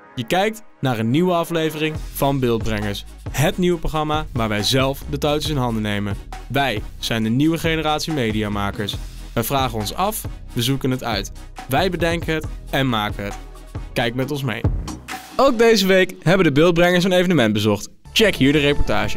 Je kijkt naar een nieuwe aflevering van Beeldbrengers. Het nieuwe programma waar wij zelf de touwtjes in handen nemen. Wij zijn de nieuwe generatie mediamakers. Wij vragen ons af, we zoeken het uit. Wij bedenken het en maken het. Kijk met ons mee. Ook deze week hebben de Beeldbrengers een evenement bezocht. Check hier de reportage.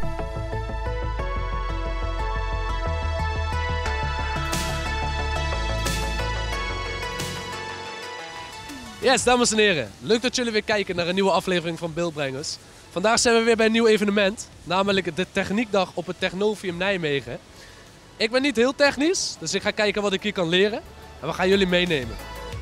Yes, dames en heren. Leuk dat jullie weer kijken naar een nieuwe aflevering van Beeldbrengers. Vandaag zijn we weer bij een nieuw evenement, namelijk de Techniekdag op het Technovium Nijmegen. Ik ben niet heel technisch, dus ik ga kijken wat ik hier kan leren. En we gaan jullie meenemen.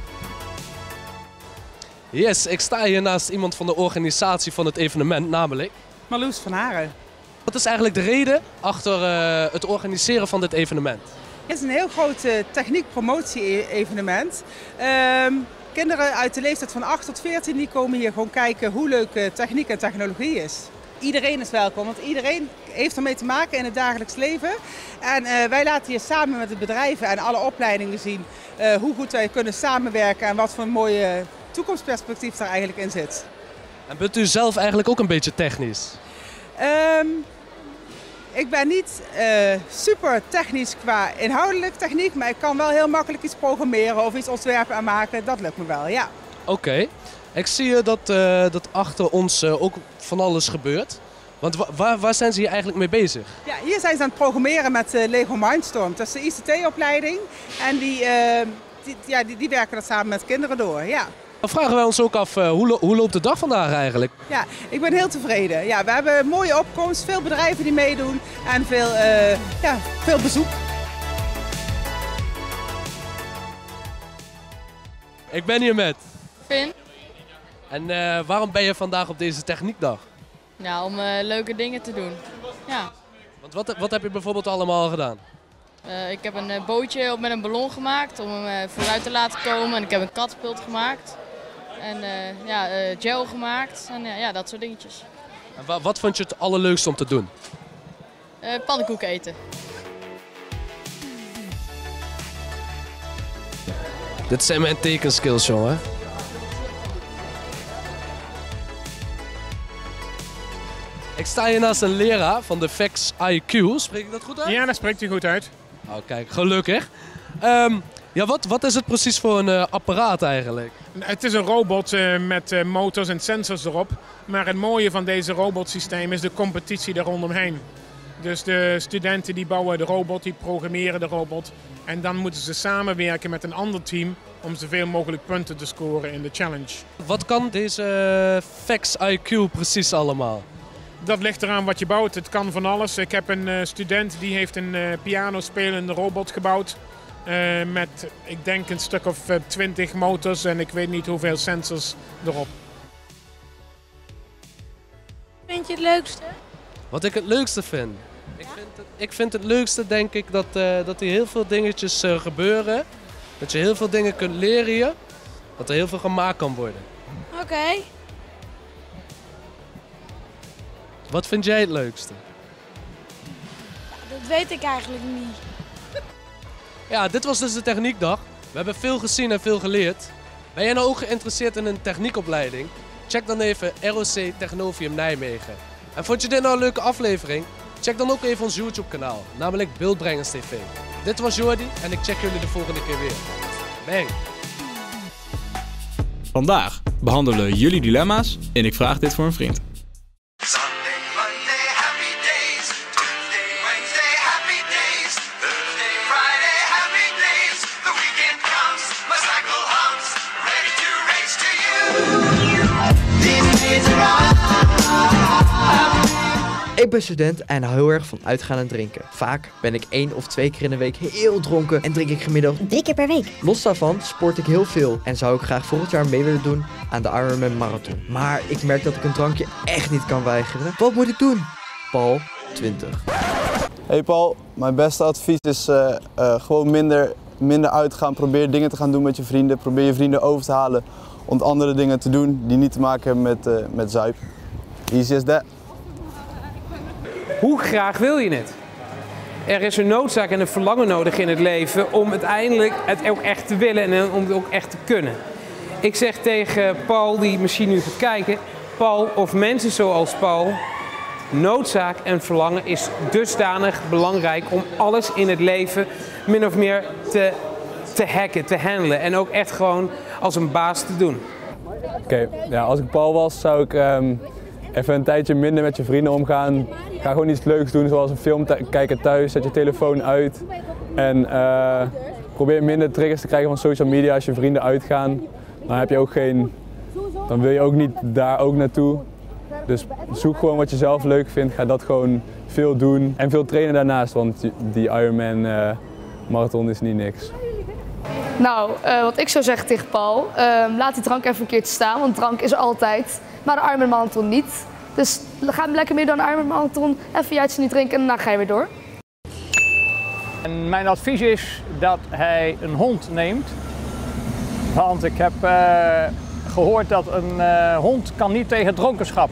Yes, ik sta hier naast iemand van de organisatie van het evenement, namelijk Marloes van Haren. Wat is eigenlijk de reden achter het organiseren van dit evenement? Het is een heel groot techniek-promotie-evenement. Kinderen uit de leeftijd van 8 tot 14 die komen hier gewoon kijken hoe leuk techniek en technologie is. Iedereen is welkom, want iedereen heeft ermee te maken in het dagelijks leven. En wij laten hier samen met de bedrijven en alle opleidingen zien hoe goed wij kunnen samenwerken en wat voor een mooie toekomstperspectief daar eigenlijk in zit. En bent u zelf eigenlijk ook een beetje technisch? Ik ben niet super technisch qua inhoudelijk techniek, maar ik kan wel heel makkelijk iets programmeren of iets ontwerpen en maken. Dat lukt me wel, ja. Oké. Ik zie dat achter ons ook van alles gebeurt. Want waar zijn ze hier eigenlijk mee bezig? Ja, hier zijn ze aan het programmeren met Lego Mindstorm. Dat is de ICT-opleiding en die werken dat samen met kinderen door, ja. Dan vragen wij ons ook af, hoe loopt de dag vandaag eigenlijk? Ja, ik ben heel tevreden. Ja, we hebben een mooie opkomst, veel bedrijven die meedoen en veel bezoek. Ik ben hier met Finn. En waarom ben je vandaag op deze techniekdag? Nou, om leuke dingen te doen. Ja. Want wat heb je bijvoorbeeld allemaal gedaan? Ik heb een bootje met een ballon gemaakt om hem vooruit te laten komen. En ik heb een katapult gemaakt. En gel gemaakt. En dat soort dingetjes. En wat vond je het allerleukste om te doen? Pannenkoeken eten. Dit zijn mijn tekenskills, jongen. Ik sta hier naast een leraar van de VEX IQ. Spreek ik dat goed uit? Ja, dat spreekt u goed uit. Oh, kijk, gelukkig. Wat is het precies voor een apparaat eigenlijk? Het is een robot met motors en sensors erop. Maar het mooie van deze robotsysteem is de competitie daar rondomheen. Dus de studenten die bouwen de robot, die programmeren de robot. En dan moeten ze samenwerken met een ander team om zoveel mogelijk punten te scoren in de challenge. Wat kan deze VEX IQ precies allemaal? Dat ligt eraan wat je bouwt. Het kan van alles. Ik heb een student die heeft een pianospelende robot gebouwd. Met, ik denk, een stuk of 20 motors en ik weet niet hoeveel sensors erop. Vind je het leukste? Wat ik het leukste vind? Ik vind het leukste, denk ik, dat er heel veel dingetjes gebeuren. Dat je heel veel dingen kunt leren hier. Dat er heel veel gemaakt kan worden. Oké. Wat vind jij het leukste? Dat weet ik eigenlijk niet. Ja, dit was dus de techniekdag. We hebben veel gezien en veel geleerd. Ben jij nou ook geïnteresseerd in een techniekopleiding? Check dan even ROC Technovium Nijmegen. En vond je dit nou een leuke aflevering? Check dan ook even ons YouTube kanaal, namelijk Beeldbrengers TV. Dit was Jordi en ik check jullie de volgende keer weer. Bang! Vandaag behandelen we jullie dilemma's en ik vraag dit voor een vriend. Ik ben student en hou heel erg van uitgaan en drinken. Vaak ben ik 1 of 2 keer in de week heel dronken en drink ik gemiddeld 3 keer per week. Los daarvan sport ik heel veel en zou ik graag volgend jaar mee willen doen aan de Ironman Marathon. Maar ik merk dat ik een drankje echt niet kan weigeren. Wat moet ik doen? Paul, 20. Hey Paul, mijn beste advies is gewoon minder uitgaan. Probeer dingen te gaan doen met je vrienden. Probeer je vrienden over te halen om andere dingen te doen die niet te maken hebben met zuip. Easy as that. Hoe graag wil je het? Er is een noodzaak en een verlangen nodig in het leven om uiteindelijk het ook echt te willen en om het ook echt te kunnen. Ik zeg tegen Paul, die misschien nu gaat kijken, Paul, of mensen zoals Paul, noodzaak en verlangen is dusdanig belangrijk om alles in het leven min of meer te hacken, te handelen en ook echt gewoon als een baas te doen. Oké, ja, als ik Paul was, zou ik even een tijdje minder met je vrienden omgaan. Ga gewoon iets leuks doen, zoals een film kijken thuis, zet je telefoon uit. En probeer minder triggers te krijgen van social media als je vrienden uitgaan. Dan heb je ook dan wil je ook niet daar ook naartoe. Dus zoek gewoon wat je zelf leuk vindt, ga dat gewoon veel doen. En veel trainen daarnaast, want die Ironman marathon is niet niks. Nou, wat ik zou zeggen tegen Paul, laat die drank even een keertje staan, want drank is er altijd, maar de Ironman marathon niet. Dus ga lekker mee door de Ironman marathon, even jaartje niet drinken en daarna ga je weer door. En mijn advies is dat hij een hond neemt, want ik heb gehoord dat een hond kan niet tegen dronkenschap.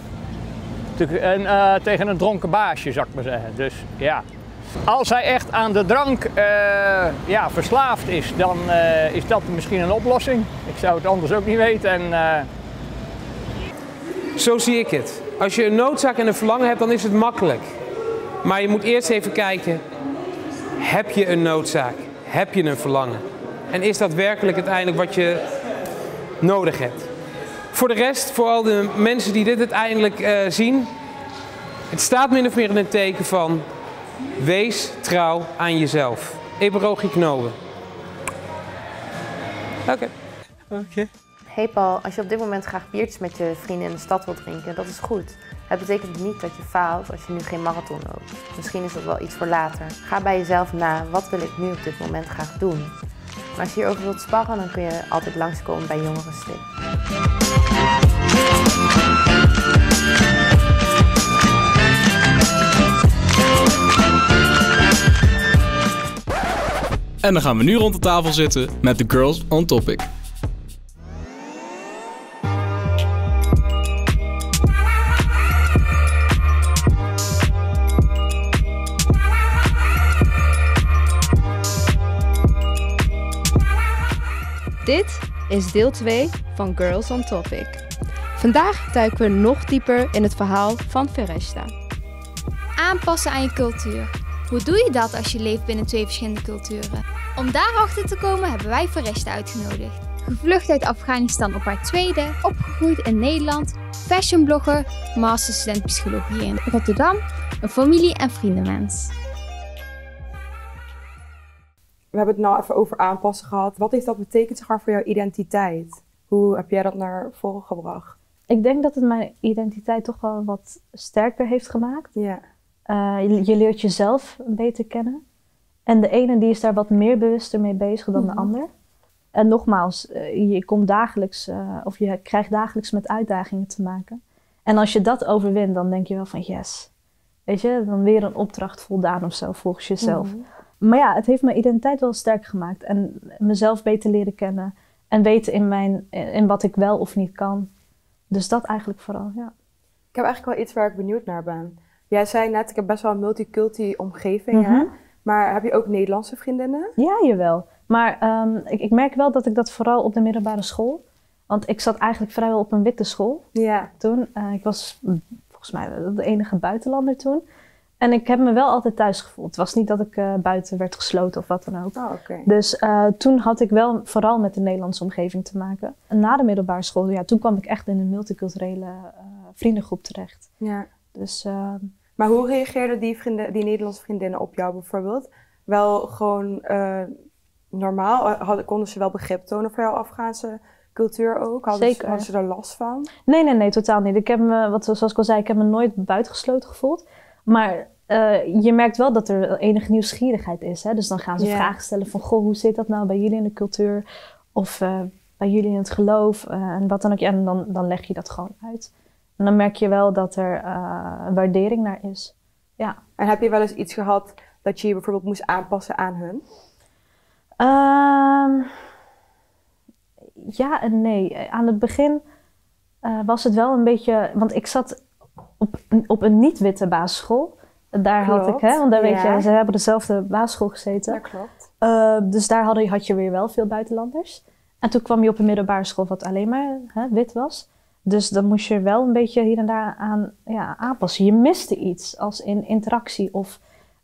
En tegen een dronken baasje, zou ik maar zeggen. Dus ja. Als hij echt aan de drank verslaafd is, dan is dat misschien een oplossing. Ik zou het anders ook niet weten. Zo zie ik het. Als je een noodzaak en een verlangen hebt, dan is het makkelijk. Maar je moet eerst even kijken, heb je een noodzaak? Heb je een verlangen? En is dat werkelijk uiteindelijk wat je nodig hebt? Voor de rest, voor al de mensen die dit uiteindelijk zien, het staat min of meer in het teken van wees trouw aan jezelf. Eberogi knopen. Oké. Hey Paul, als je op dit moment graag biertjes met je vrienden in de stad wilt drinken, dat is goed. Het betekent niet dat je faalt als je nu geen marathon loopt. Misschien is dat wel iets voor later. Ga bij jezelf na, wat wil ik nu op dit moment graag doen? Maar als je hierover wilt sparren, dan kun je altijd langskomen bij Jongerensticht. En dan gaan we nu rond de tafel zitten met de Girls on Topic. Dit is deel 2 van Girls on Topic. Vandaag duiken we nog dieper in het verhaal van Fereshteh. Aanpassen aan je cultuur. Hoe doe je dat als je leeft binnen 2 verschillende culturen? Om daarachter te komen hebben wij Fereshteh uitgenodigd. Gevlucht uit Afghanistan op haar 2e, opgegroeid in Nederland, fashionblogger, masterstudent psychologie in Rotterdam, een familie- en vriendenmens. We hebben het nou even over aanpassen gehad. Wat heeft dat betekend voor jouw identiteit? Hoe heb jij dat naar voren gebracht? Ik denk dat het mijn identiteit toch wel wat sterker heeft gemaakt. Ja. Je leert jezelf beter kennen. En de ene die is daar wat meer bewuster mee bezig dan de ander. En nogmaals, je komt dagelijks, of je krijgt dagelijks met uitdagingen te maken. En als je dat overwint, dan denk je wel van yes. Weet je, dan weer een opdracht voldaan of zo volgens jezelf. Maar ja, het heeft mijn identiteit wel sterk gemaakt. En mezelf beter leren kennen. En weten in wat ik wel of niet kan. Dus dat eigenlijk vooral, ja. Ik heb eigenlijk wel iets waar ik benieuwd naar ben. Jij zei net, ik heb best wel een multiculti omgeving, hè? Maar heb je ook Nederlandse vriendinnen? Ja, jawel. Maar ik merk wel dat ik dat vooral op de middelbare school... Want ik zat eigenlijk vrijwel op een witte school toen. Ik was volgens mij de enige buitenlander toen. En ik heb me wel altijd thuis gevoeld. Het was niet dat ik buiten werd gesloten of wat dan ook. Oh, okay. Dus toen had ik wel vooral met de Nederlandse omgeving te maken. En na de middelbare school, ja, toen kwam ik echt in een multiculturele vriendengroep terecht. Ja. Dus, maar hoe reageerden die Nederlandse vriendinnen op jou bijvoorbeeld? Wel gewoon normaal? Konden ze wel begrip tonen voor jouw Afghaanse cultuur ook? Hadden ze er last van? Nee, totaal niet. Ik heb me, zoals ik al zei, ik heb me nooit buitengesloten gevoeld. Maar je merkt wel dat er enige nieuwsgierigheid is. Hè? Dus dan gaan ze vragen stellen van... Goh, hoe zit dat nou bij jullie in de cultuur? Of bij jullie in het geloof? En wat dan ook. Ja, en dan leg je dat gewoon uit. En dan merk je wel dat er een waardering naar is. Ja. En heb je wel eens iets gehad dat je bijvoorbeeld moest aanpassen aan hun? Ja en nee. Aan het begin was het wel een beetje... Want ik zat op een niet-witte basisschool. Daar had ik, want daar weet je, ze hebben dezelfde basisschool gezeten. Dat klopt. Dus daar had je weer wel veel buitenlanders. En toen kwam je op een middelbare school wat alleen maar wit was. Dus dan moest je wel een beetje hier en daar aan aanpassen. Je miste iets als in interactie of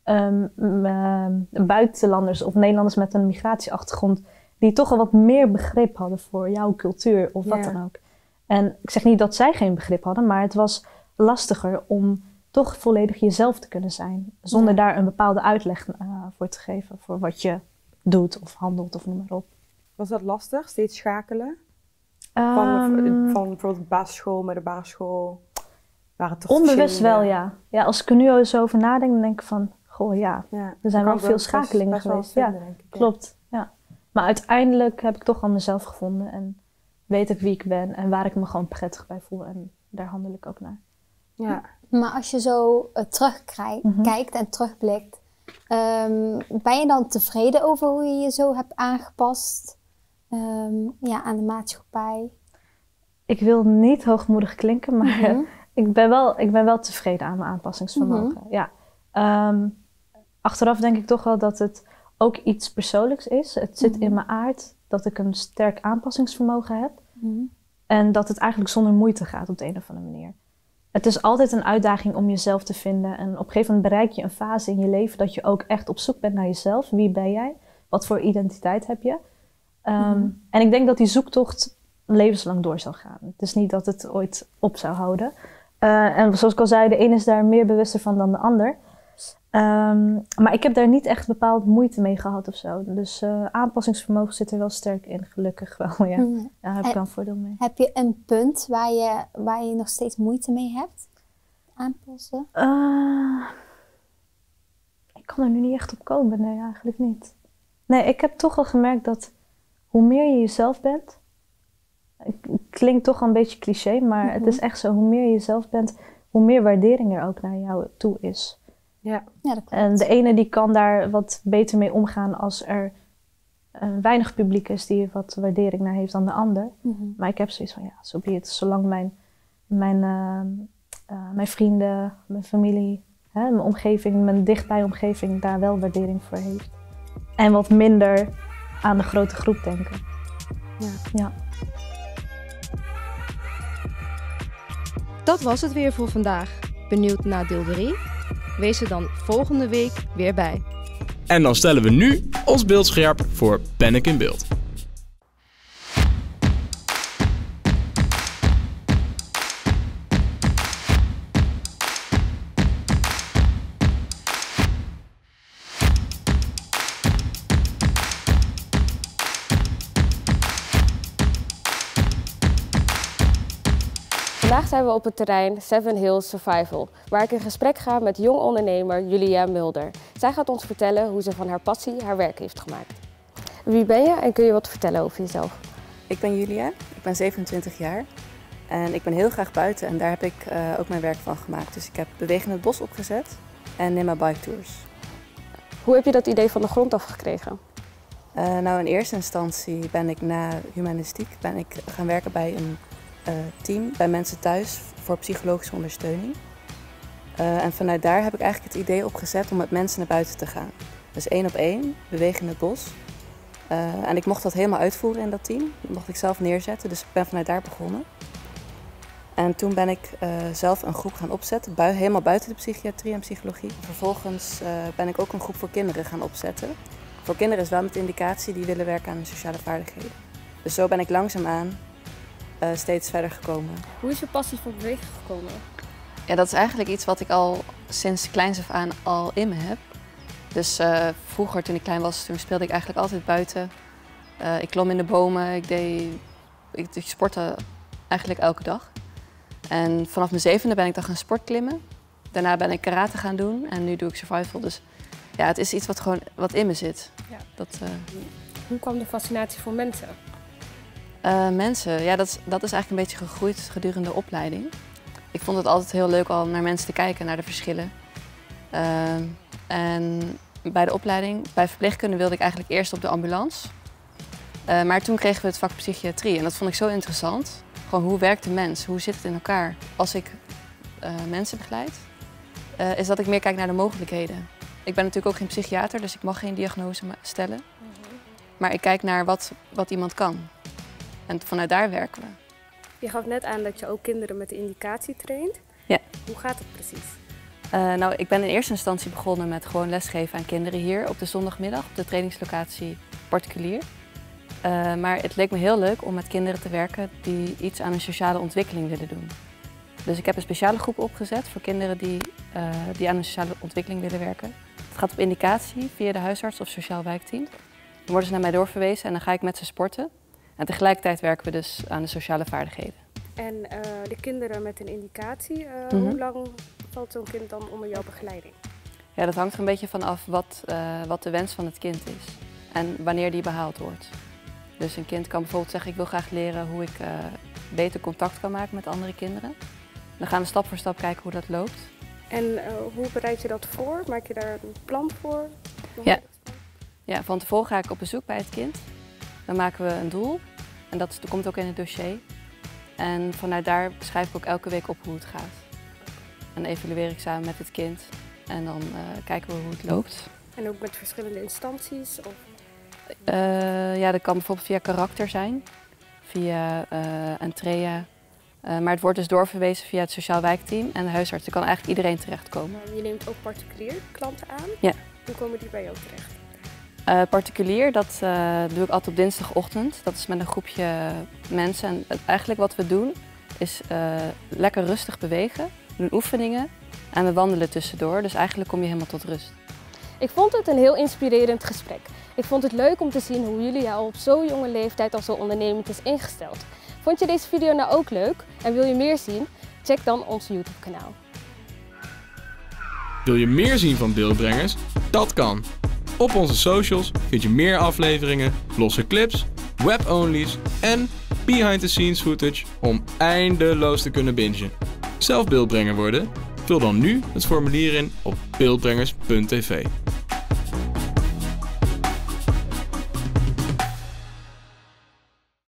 buitenlanders of Nederlanders met een migratieachtergrond die toch al wat meer begrip hadden voor jouw cultuur of wat dan ook. En ik zeg niet dat zij geen begrip hadden, maar het was lastiger om toch volledig jezelf te kunnen zijn. Zonder daar een bepaalde uitleg voor te geven voor wat je doet of handelt of noem maar op. Was dat lastig, steeds schakelen? Van bijvoorbeeld de basisschool met de basisschool? Waren het toch onbewust wel, ja. Ja, als ik er nu zo over nadenk, dan denk ik van, goh ja, er zijn wel veel schakelingen geweest. Ja, klopt. Ja. Maar uiteindelijk heb ik toch al mezelf gevonden en weet ik wie ik ben en waar ik me gewoon prettig bij voel en daar handel ik ook naar. Ja. Maar als je zo terugkijkt en terugblikt, ben je dan tevreden over hoe je je zo hebt aangepast aan de maatschappij? Ik wil niet hoogmoedig klinken, maar ik ben wel tevreden aan mijn aanpassingsvermogen. Ja. Achteraf denk ik toch wel dat het ook iets persoonlijks is. Het zit in mijn aard dat ik een sterk aanpassingsvermogen heb. En dat het eigenlijk zonder moeite gaat op de een of andere manier. Het is altijd een uitdaging om jezelf te vinden. En op een gegeven moment bereik je een fase in je leven dat je ook echt op zoek bent naar jezelf. Wie ben jij? Wat voor identiteit heb je? En ik denk dat die zoektocht levenslang door zal gaan. Het is niet dat het ooit op zou houden. En zoals ik al zei, de een is daar meer bewuster van dan de ander. Maar ik heb daar niet echt bepaald moeite mee gehad of zo. Dus aanpassingsvermogen zit er wel sterk in, gelukkig wel. Ja. Daar heb ik wel een voordeel mee. Heb je een punt waar je nog steeds moeite mee hebt? Aanpassen? Ik kan er nu niet echt op komen. Nee, eigenlijk niet. Nee, ik heb toch wel gemerkt dat hoe meer je jezelf bent... Klinkt toch een beetje cliché, maar het is echt zo. Hoe meer je jezelf bent, hoe meer waardering er ook naar jou toe is. Ja, dat klopt. En de ene die kan daar wat beter mee omgaan als er weinig publiek is die wat waardering naar heeft dan de ander. Maar ik heb zoiets van, zo be it. Zolang mijn vrienden, mijn familie, mijn omgeving, mijn dichtbij omgeving daar wel waardering voor heeft. En wat minder aan de grote groep denken. Ja. Dat was het weer voor vandaag. Benieuwd naar deel 3? Wees er dan volgende week weer bij. En dan stellen we nu ons beeld scherp voor Panic in Beeld. Vandaag zijn we op het terrein Seven Hills Survival, waar ik in gesprek ga met jong ondernemer Julia Mulder. Zij gaat ons vertellen hoe ze van haar passie haar werk heeft gemaakt. Wie ben je en kun je wat vertellen over jezelf? Ik ben Julia, ik ben 27 jaar en ik ben heel graag buiten en daar heb ik ook mijn werk van gemaakt. Dus ik heb Bewegen in het Bos opgezet en Nimma Bike Tours. Hoe heb je dat idee van de grond af gekregen? Nou, in eerste instantie ben ik na humanistiek gaan werken bij een team bij mensen thuis voor psychologische ondersteuning. En vanuit daar heb ik eigenlijk het idee opgezet om met mensen naar buiten te gaan. Dus 1 op 1, bewegen in het bos. En ik mocht dat helemaal uitvoeren in dat team. Dat mocht ik zelf neerzetten, dus ik ben vanuit daar begonnen. En toen ben ik zelf een groep gaan opzetten, helemaal buiten de psychiatrie en psychologie. Vervolgens ben ik ook een groep voor kinderen gaan opzetten. Voor kinderen is wel met indicatie die willen werken aan hun sociale vaardigheden. Dus zo ben ik langzaamaan steeds verder gekomen. Hoe is je passie voor bewegen gekomen? Ja, dat is eigenlijk iets wat ik al sinds kleins af aan al in me heb. Dus vroeger toen ik klein was, toen speelde ik eigenlijk altijd buiten. Ik klom in de bomen, ik sportte eigenlijk elke dag. En vanaf mijn 7e ben ik dan gaan sportklimmen. Daarna ben ik karate gaan doen en nu doe ik survival. Dus ja, het is iets wat in me zit. Ja. Hoe kwam de fascinatie voor mensen? Mensen, ja, dat is eigenlijk een beetje gegroeid gedurende de opleiding. Ik vond het altijd heel leuk al naar mensen te kijken, naar de verschillen. En bij de opleiding, bij verpleegkunde, wilde ik eigenlijk eerst op de ambulance. Maar toen kregen we het vak psychiatrie en dat vond ik zo interessant. Gewoon hoe werkt de mens, hoe zit het in elkaar? Als ik mensen begeleid, is dat ik meer kijk naar de mogelijkheden. Ik ben natuurlijk ook geen psychiater, dus ik mag geen diagnose stellen. Maar ik kijk naar wat iemand kan. En vanuit daar werken we. Je gaf net aan dat je ook kinderen met de indicatie traint. Ja. Hoe gaat het precies? Nou, ik ben in eerste instantie begonnen met gewoon lesgeven aan kinderen hier op de zondagmiddag op de trainingslocatie particulier. Maar het leek me heel leuk om met kinderen te werken die iets aan hun sociale ontwikkeling willen doen. Dus ik heb een speciale groep opgezet voor kinderen die aan hun sociale ontwikkeling willen werken. Het gaat op indicatie via de huisarts of sociaal wijkteam. Dan worden ze naar mij doorverwezen en dan ga ik met ze sporten. En tegelijkertijd werken we dus aan de sociale vaardigheden. En de kinderen met een indicatie, hoe lang valt zo'n kind dan onder jouw begeleiding? Ja, dat hangt er een beetje van af wat de wens van het kind is en wanneer die behaald wordt. Dus een kind kan bijvoorbeeld zeggen, ik wil graag leren hoe ik beter contact kan maken met andere kinderen. Dan gaan we stap voor stap kijken hoe dat loopt. En hoe bereid je dat voor? Maak je daar een plan voor? Ja, van tevoren ga ik op bezoek bij het kind. Dan maken we een doel en dat komt ook in het dossier. En vanuit daar schrijf ik ook elke week op hoe het gaat. En evalueer ik samen met het kind en dan kijken we hoe het loopt. En ook met verschillende instanties? Of? Ja, dat kan bijvoorbeeld via karakter zijn, via Entrea. Maar het wordt dus doorverwezen via het sociaal wijkteam en de huisarts. Er kan eigenlijk iedereen terechtkomen. Je neemt ook particulier klanten aan? Ja. Hoe komen die bij jou terecht? Particulier, dat doe ik altijd op dinsdagochtend. Dat is met een groepje mensen. En eigenlijk wat we doen is lekker rustig bewegen, we doen oefeningen en we wandelen tussendoor. Dus eigenlijk kom je helemaal tot rust. Ik vond het een heel inspirerend gesprek. Ik vond het leuk om te zien hoe Julia al op zo'n jonge leeftijd al zo ondernemend is ingesteld. Vond je deze video nou ook leuk en wil je meer zien? Check dan ons YouTube kanaal. Wil je meer zien van Beeldbrengers? Dat kan! Op onze socials vind je meer afleveringen, losse clips, web-onlys en behind-the-scenes footage om eindeloos te kunnen bingen. Zelf beeldbrenger worden? Vul dan nu het formulier in op beeldbrengers.tv.